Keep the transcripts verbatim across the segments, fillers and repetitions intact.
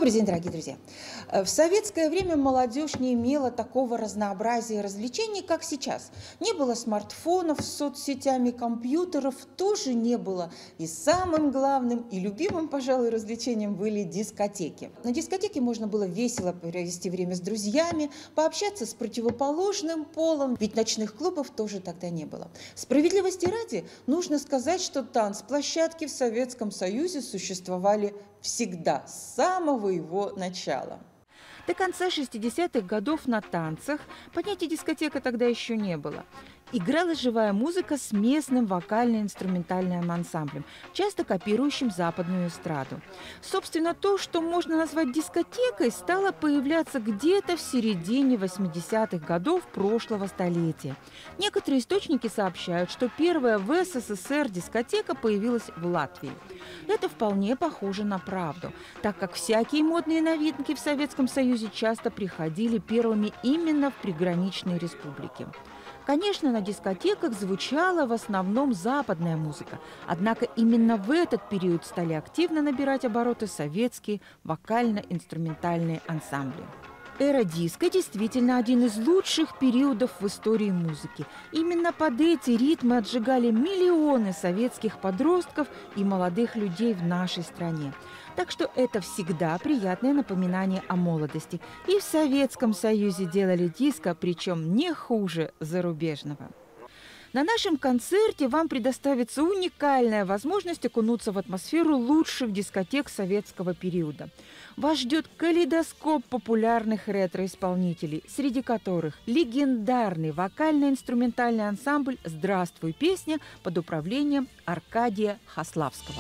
Добрый день, дорогие друзья! В советское время молодежь не имела такого разнообразия развлечений, как сейчас. Не было смартфонов с соцсетями, компьютеров тоже не было. И самым главным и любимым, пожалуй, развлечением были дискотеки. На дискотеке можно было весело провести время с друзьями, пообщаться с противоположным полом, ведь ночных клубов тоже тогда не было. Справедливости ради, нужно сказать, что танцплощадки в Советском Союзе существовали всегда, с самого его начала. До конца шестидесятых годов на танцах, понятия дискотека тогда еще не было, играла живая музыка с местным вокально-инструментальным ансамблем, часто копирующим западную эстраду. Собственно, то, что можно назвать дискотекой, стало появляться где-то в середине восьмидесятых годов прошлого столетия. Некоторые источники сообщают, что первая в СССР дискотека появилась в Латвии. Это вполне похоже на правду, так как всякие модные новинки в Советском Союзе часто приходили первыми именно в приграничные республики. Конечно, на дискотеках звучала в основном западная музыка, однако именно в этот период стали активно набирать обороты советские вокально-инструментальные ансамбли. Эра диско действительно один из лучших периодов в истории музыки. Именно под эти ритмы отжигали миллионы советских подростков и молодых людей в нашей стране. Так что это всегда приятное напоминание о молодости. И в Советском Союзе делали диско, причем не хуже зарубежного. На нашем концерте вам предоставится уникальная возможность окунуться в атмосферу лучших дискотек советского периода. Вас ждет калейдоскоп популярных ретро-исполнителей, среди которых легендарный вокально-инструментальный ансамбль «Здравствуй, песня» под управлением Аркадия Хаславского.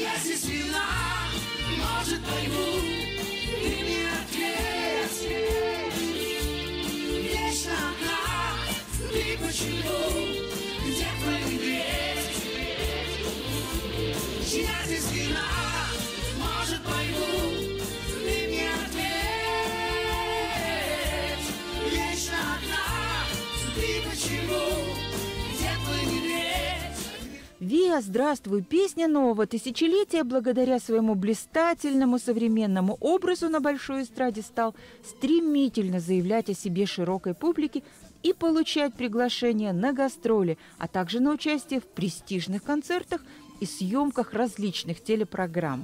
Может, пойму, ты не ответь. Вечно одна, ты почему? Где твой медведь? Чья здесь вина? Может, пойму, ты не ответь. Вечно одна, ты почему? Где твой медведь? ВИА «Здравствуй, песня» нового тысячелетия благодаря своему блистательному современному образу на большой эстраде стал стремительно заявлять о себе широкой публике и получать приглашения на гастроли, а также на участие в престижных концертах и съемках различных телепрограмм.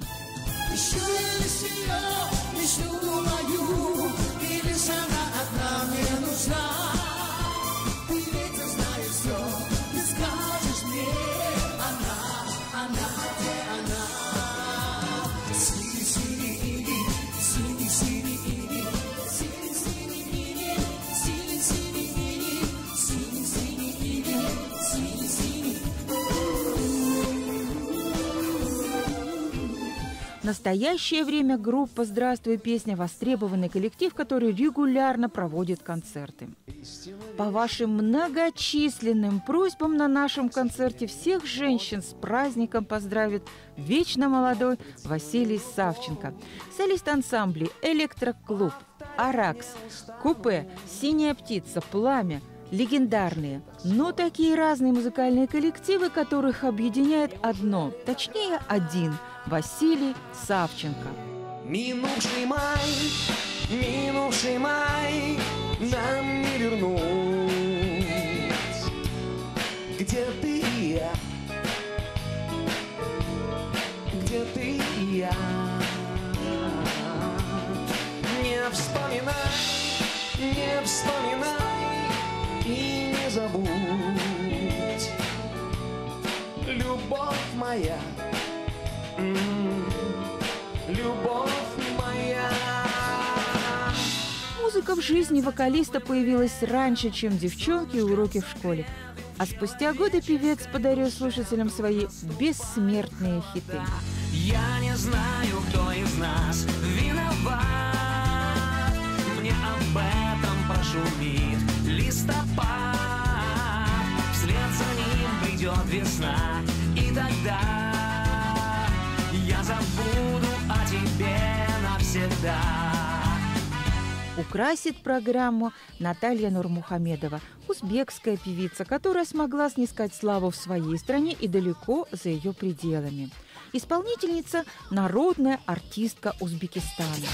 В настоящее время группа «Здравствуй, песня» – востребованный коллектив, который регулярно проводит концерты. По вашим многочисленным просьбам на нашем концерте всех женщин с праздником поздравит вечно молодой Василий Савченко. Солист ансамблей «Электроклуб», «Аракс», «Купе», «Синяя птица», «Пламя». Легендарные, но такие разные музыкальные коллективы, которых объединяет одно, точнее один – Василий Савченко. Минувший май, минувший май нам не вернуть. Где ты и я? Где ты и я? Не вспоминай, не вспоминай и не забудь, любовь моя, любовь моя. Музыка в жизни вокалиста появилась раньше, чем девчонки и уроки в школе. А спустя годы певец подарил слушателям свои бессмертные хиты. Я не знаю, кто из нас виноват. Мне об этом пошумит листопад. Вслед за ним придет весна, и тогда я забуду о тебе навсегда. Украсит программу Наталья Нурмухамедова, узбекская певица, которая смогла снискать славу в своей стране и далеко за ее пределами. Исполнительница – народная артистка Узбекистана.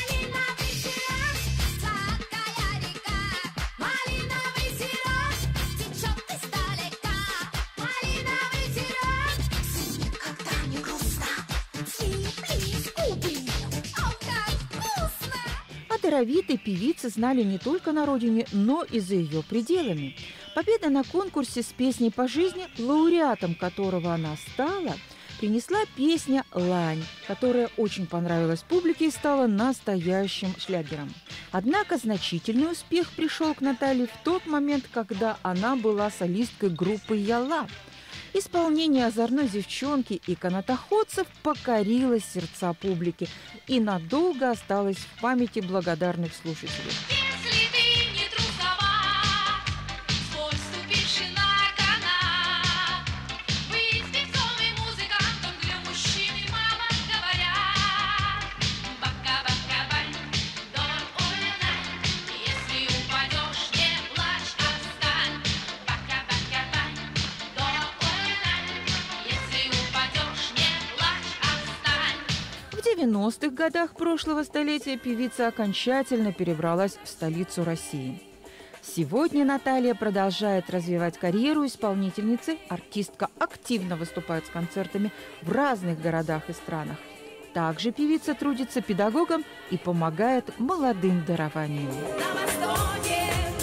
Даровитой певицы знали не только на родине, но и за ее пределами. Победа на конкурсе с песней по жизни, лауреатом которого она стала, принесла песня «Лань», которая очень понравилась публике и стала настоящим шлягером. Однако значительный успех пришел к Наталье в тот момент, когда она была солисткой группы «Ялла». Исполнение озорной девчонки и канатоходцев покорило сердца публики и надолго осталось в памяти благодарных слушателей. Если ты не трусова, свой ступивший на канат, быть певцом и музыкантом для мужчин и мама говорят. Бака-бака-бань, дор-ой-лань, если упадешь, не плачь, а встань. Бака-бака-бань, дор-ой-лань, если упадешь, не плачь, а встань. В девяностых годах прошлого столетия певица окончательно перебралась в столицу России. Сегодня Наталья продолжает развивать карьеру исполнительницы. Артистка активно выступает с концертами в разных городах и странах. Также певица трудится педагогом и помогает молодым дарованиям. На востоке,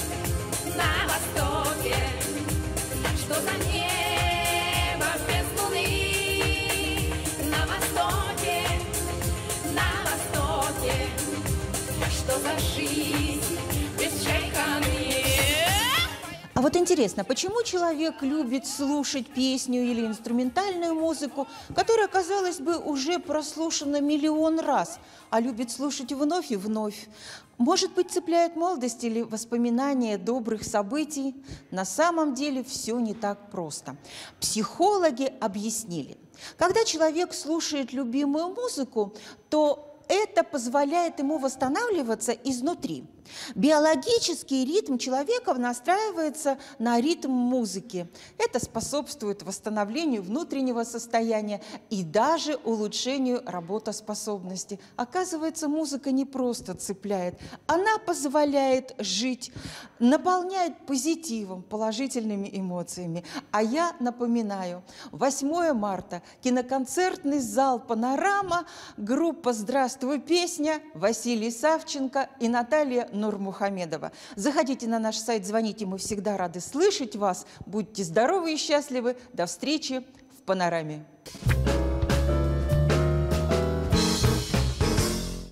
на востоке, что за небо без луны? На востоке, на востоке, что за жизнь без чайканы? А вот интересно, почему человек любит слушать песню или инструментальную музыку, которая, казалось бы, уже прослушана миллион раз, а любит слушать вновь и вновь? Может быть, цепляет молодость или воспоминания добрых событий? На самом деле все не так просто. Психологи объяснили, когда человек слушает любимую музыку, то это позволяет ему восстанавливаться изнутри. Биологический ритм человека настраивается на ритм музыки. Это способствует восстановлению внутреннего состояния и даже улучшению работоспособности. Оказывается, музыка не просто цепляет, она позволяет жить, наполняет позитивом, положительными эмоциями. А я напоминаю, восьмое марта, киноконцертный зал «Панорама», группа «Здравствуй, песня», Василий Савченко и Наталья Нурмухамедова. Заходите на наш сайт, звоните, мы всегда рады слышать вас. Будьте здоровы и счастливы. До встречи в «Панораме».